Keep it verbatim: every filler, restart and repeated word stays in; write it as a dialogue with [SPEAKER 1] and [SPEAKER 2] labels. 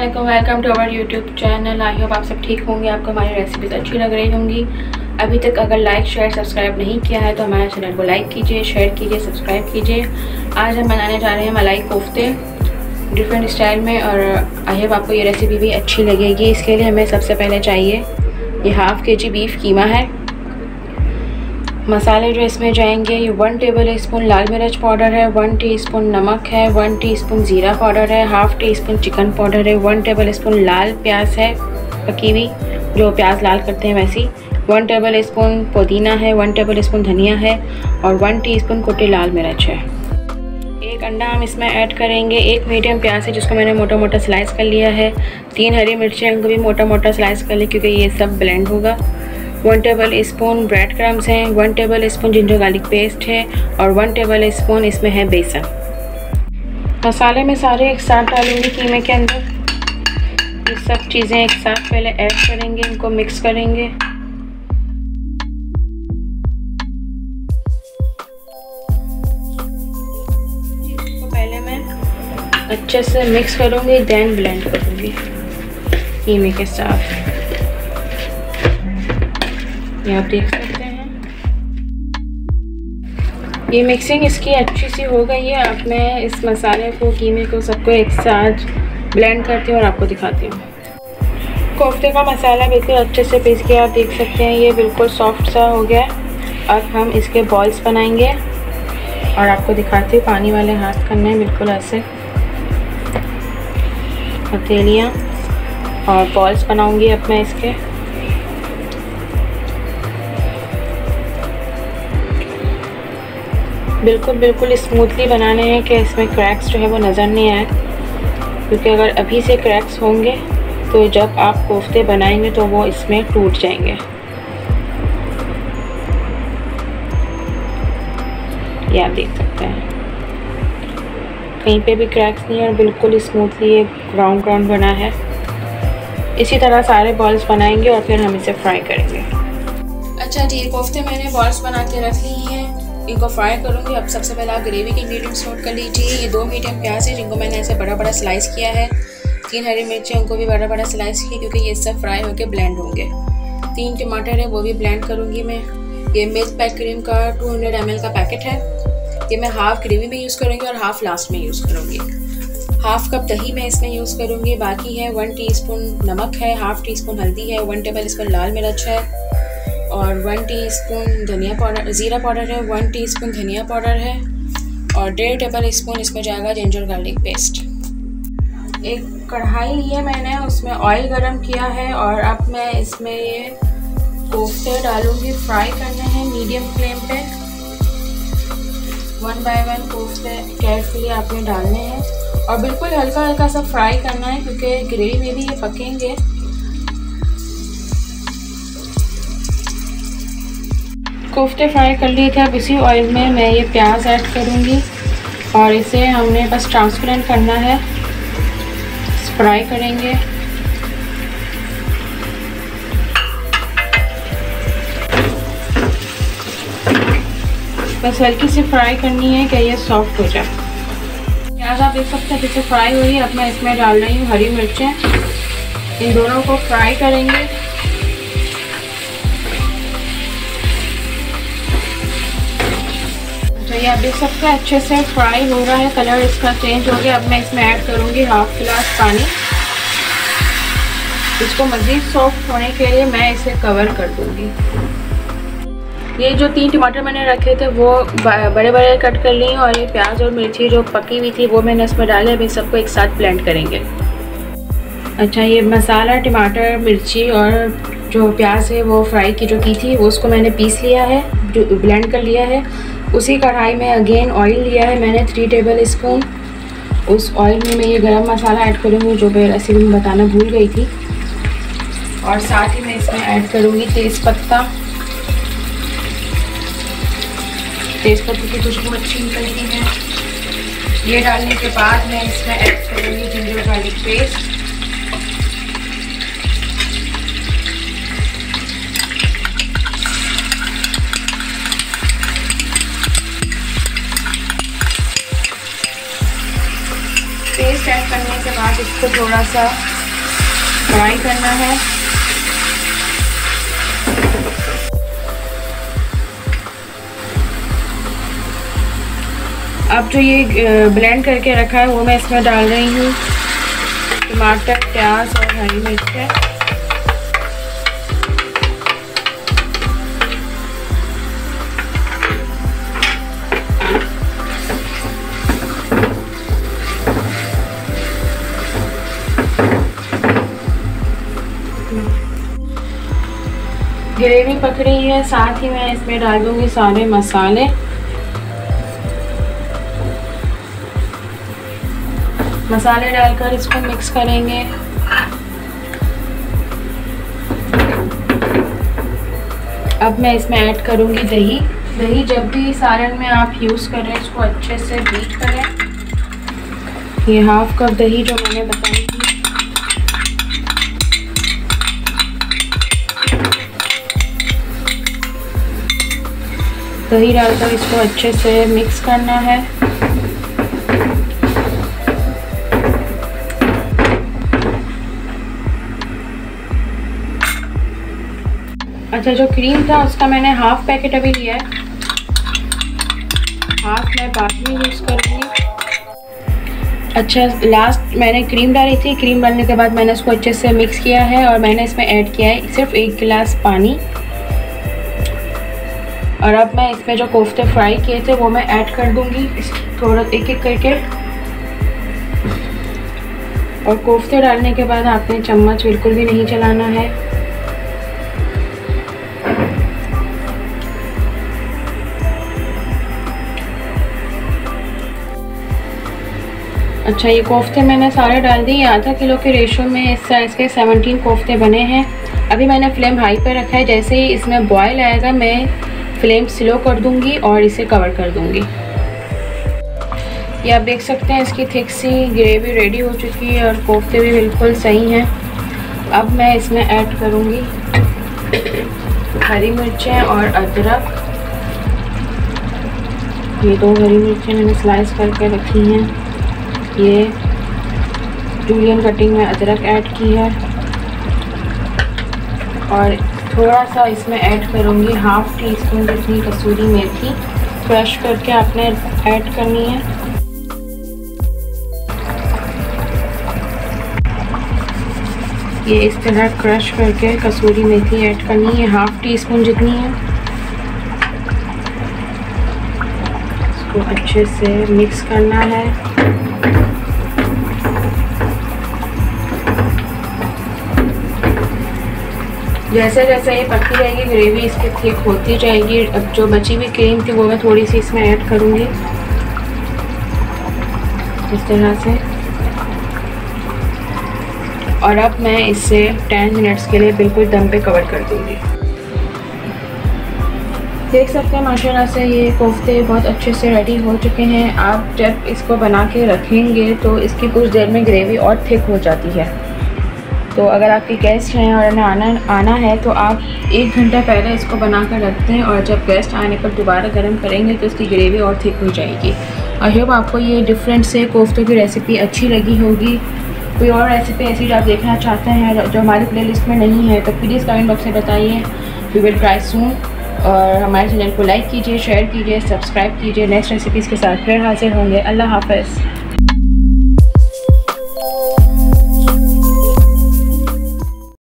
[SPEAKER 1] अस्सलामुअलैकुम, welcome to our YouTube channel. I hope आप सब ठीक होंगे, आपको हमारी रेसिपीज़ अच्छी लग रही होंगी। अभी तक अगर लाइक शेयर सब्सक्राइब नहीं किया है तो हमारे चैनल को लाइक कीजिए, शेयर कीजिए, सब्सक्राइब कीजिए। आज हम बनाने जा रहे हैं मलाई कोफ्ते डिफरेंट स्टाइल में, और आई होप आपको ये रेसिपी भी अच्छी लगेगी। इसके लिए हमें सबसे पहले चाहिए ये हाफ़ के जी बीफ कीमा है। मसाले जो इसमें जाएंगे, ये वन टेबल स्पून लाल मिर्च पाउडर है, वन टीस्पून नमक है, वन टीस्पून ज़ीरा पाउडर है, half teaspoon chicken powder है, वन टेबल स्पून लाल प्याज है पकी हुई, जो प्याज लाल करते हैं वैसी, वन टेबल स्पून पुदीना है, वन टेबल स्पून धनिया है और वन टीस्पून कुटी लाल मिर्च है। एक अंडा हम इसमें ऐड करेंगे। एक मीडियम प्याज है जिसको मैंने मोटा मोटा स्लाइस कर लिया है। तीन हरी मिर्चें उनको भी मोटा मोटा स्लाइस कर लिया क्योंकि ये सब ब्लेंड होगा। One tablespoon bread crumbs हैं, one tablespoon ginger garlic paste है और वन टेबल स्पून इसमें है बेसन। मसाले में सारे एक साथ डालूंगी कीमे के अंदर। ये सब चीज़ें एक साथ पहले ऐड करेंगे, इनको मिक्स करेंगे। इसको पहले मैं अच्छे से मिक्स करूंगी, देन ब्लेंड करूंगी कीमे के साथ। ये आप देख सकते हैं ये मिक्सिंग इसकी अच्छी सी हो गई है। अब मैं इस मसाले को, कीमे को, सबको एक साथ ब्लेंड करती हूँ और आपको दिखाती हूँ। कोफ्ते का मसाला बिल्कुल अच्छे से पीस के आप देख सकते हैं ये बिल्कुल सॉफ्ट सा हो गया। अब हम इसके बॉल्स बनाएंगे और आपको दिखाती हूँ। पानी वाले हाथ करने हैं, बिल्कुल ऐसे हथेलियाँ, और बॉल्स बनाऊँगी अब मैं इसके। बिल्कुल बिल्कुल स्मूथली बनाने हैं कि इसमें क्रैक्स जो है वो नज़र नहीं आए, क्योंकि अगर अभी से क्रैक्स होंगे तो जब आप कोफ्ते बनाएंगे तो वो इसमें टूट जाएंगे। ये आप देख सकते हैं कहीं पे भी क्रैक्स नहीं है और बिल्कुल स्मूथली ये राउंड राउंड बना है। इसी तरह सारे बॉल्स बनाएंगे और फिर हम इसे फ्राई करेंगे। अच्छा जी, कोफ्ते मैंने बॉल्स बना के रख ली हैं, इनको फ्राई करूँगी। अब सबसे पहले आप ग्रेवी के इंग्रेडिएंट्स नोट कर लीजिए। ये दो मीडियम प्याज है जिनको मैंने ऐसे बड़ा बड़ा स्लाइस किया है। तीन हरी मिर्चें, उनको भी बड़ा बड़ा स्लाइस किया क्योंकि ये सब फ्राई होकर ब्लेंड होंगे। तीन टमाटर है, वो भी ब्लेंड करूँगी मैं। ये मिल्क पैक क्रीम का टू हंड्रेड एम एल का पैकेट है। ये मैं हाफ़ ग्रेवी में यूज़ करूँगी और हाफ़ लास्ट में यूज़ करूँगी। हाफ़ कप दही मैं इसमें यूज़ करूँगी। बाकी है वन टीस्पून नमक है, हाफ़ टी स्पून हल्दी है, वन टेबल स्पून लाल मिर्च है और वन टीस्पून धनिया पाउडर, ज़ीरा पाउडर है, वन टीस्पून धनिया पाउडर है और डेढ़ टेबल स्पून इसमें जाएगा जिंजर गार्लिक पेस्ट। एक कढ़ाई ली है मैंने, उसमें ऑयल गरम किया है और अब मैं इसमें ये कोफ्ते डालूँगी। फ्राई करने हैं मीडियम फ्लेम पे। वन बाय वन कोफ्ते केयरफुली आपने डालने हैं और बिल्कुल हल्का हल्का सा फ्राई करना है क्योंकि ग्रेवी में भी ये पकेंगे। कोफ्ते फ्राई कर लिए थे। अब इसी ऑयल में मैं ये प्याज ऐड करूँगी और इसे हमने बस ट्रांसपेरेंट करना है, फ्राई करेंगे। बस हल्की सी फ्राई करनी है कि ये सॉफ्ट हो जाए। प्याज आप देख सकते हैं जैसे फ्राई हो रही है। अब मैं इसमें डाल रही हूँ हरी मिर्चें, इन दोनों को फ्राई करेंगे। तो ये आप देख सकते हैं अच्छे से फ्राई हो रहा है, कलर इसका चेंज हो गया। अब मैं इसमें ऐड करूँगी हाफ गिलास पानी। इसको मज़ीद सॉफ्ट होने के लिए मैं इसे कवर कर दूँगी। ये जो तीन टमाटर मैंने रखे थे वो बड़े बड़े कट कर लिए और ये प्याज और मिर्ची जो पकी हुई थी वो मैंने इसमें डाले। अभी सबको एक साथ ब्लेंड करेंगे। अच्छा, ये मसाला टमाटर मिर्ची और जो प्याज है वो फ्राई की जो की थी वो उसको मैंने पीस लिया है, जो ब्लेंड कर लिया है। उसी कढ़ाई में अगेन ऑयल लिया है मैंने थ्री टेबल स्पून। उस ऑयल में मैं ये गरम मसाला ऐड करूँगी जो मैं रेसिपी में बताना भूल गई थी, और साथ ही मैं इसमें ऐड करूँगी तेज़ पत्ता। तेज़ पत्ते की खुशबू अच्छी निकलती है। ये डालने के बाद मैं इसमें ऐड करूँगी ginger garlic paste. Paste add करने के बाद इसको थोड़ा सा फ्राई करना है। अब जो ये ब्लेंड करके रखा है वो मैं इसमें डाल रही हूँ। टमाटर, प्याज और हरी मिर्च है। ग्रेवी पक रही है, साथ ही मैं इसमें डाल दूंगी सारे मसाले। मसाले डालकर इसको मिक्स करेंगे। अब मैं इसमें ऐड करूंगी दही। दही जब भी सालन में आप यूज़ करें इसको अच्छे से बीट करें। ये हाफ कप दही जो मैंने बताई थी। दही डालकर इसको अच्छे से मिक्स करना है। अच्छा, जो क्रीम था उसका मैंने हाफ पैकेट अभी लिया है, हाफ मैं बाद में यूज़ करूँगी। अच्छा, लास्ट मैंने क्रीम डाली थी। क्रीम डालने के बाद मैंने इसको अच्छे से मिक्स किया है और मैंने इसमें ऐड किया है सिर्फ एक गिलास पानी। और अब मैं इसमें जो कोफ्ते फ्राई किए थे वो मैं ऐड कर दूँगी थोड़ा एक एक करके। और कोफ्ते डालने के बाद आपने चम्मच बिल्कुल भी नहीं चलाना है। अच्छा, ये कोफ्ते मैंने सारे डाल दिए। आधा किलो के रेशो में इस साइज़ के सत्रह कोफ्ते बने हैं। अभी मैंने फ्लेम हाई पे रखा है। जैसे ही इसमें बॉयल आएगा मैं फ्लेम स्लो कर दूंगी और इसे कवर कर दूंगी। ये आप देख सकते हैं इसकी थिक सी ग्रेवी रेडी हो चुकी है और कोफ्ते भी बिल्कुल सही हैं। अब मैं इसमें ऐड करूंगी हरी मिर्चें और अदरक। ये दो हरी मिर्चें मैंने स्लाइस करके रखी हैं। ये जूलियन कटिंग में अदरक ऐड की है और थोड़ा सा इसमें ऐड करूँगी हाफ टी स्पून जितनी कसूरी मेथी क्रश करके आपने ऐड करनी है। ये इस तरह क्रश करके कसूरी मेथी ऐड करनी है, हाफ टी स्पून जितनी है। इसको अच्छे से मिक्स करना है। जैसे जैसे ये पकती जाएगी ग्रेवी इसकी थिक होती जाएगी। अब जो बची हुई क्रीम थी वो मैं थोड़ी सी इसमें ऐड करूँगी इस तरह से। और अब मैं इसे दस मिनट्स के लिए बिल्कुल दम पे कवर कर दूँगी। देख सकते हैं माशाल्लाह से ये कोफ्ते बहुत अच्छे से रेडी हो चुके हैं। आप जब इसको बना के रखेंगे तो इसकी कुछ देर में ग्रेवी और थिक हो जाती है। तो अगर आपके गेस्ट हैं और उन्हें आना आना है तो आप एक घंटा पहले इसको बना कर रखते हैं और जब गेस्ट आने पर दोबारा गर्म करेंगे तो इसकी ग्रेवी और थिक हो जाएगी। आई होप आपको ये डिफरेंट से कोफ्तों की रेसिपी अच्छी लगी होगी। कोई और रेसिपी ऐसी जो आप देखना चाहते हैं जो हमारी प्लेलिस्ट में नहीं है तो प्लीज़ कमेंट बॉक्स में बताइए। We will try soon. और हमारे चैनल को लाइक कीजिए, शेयर कीजिए, सब्सक्राइब कीजिए। नेक्स्ट रेसिपीज़ के साथ फिर हाजिर होंगे। अल्लाह हाफ़िज़।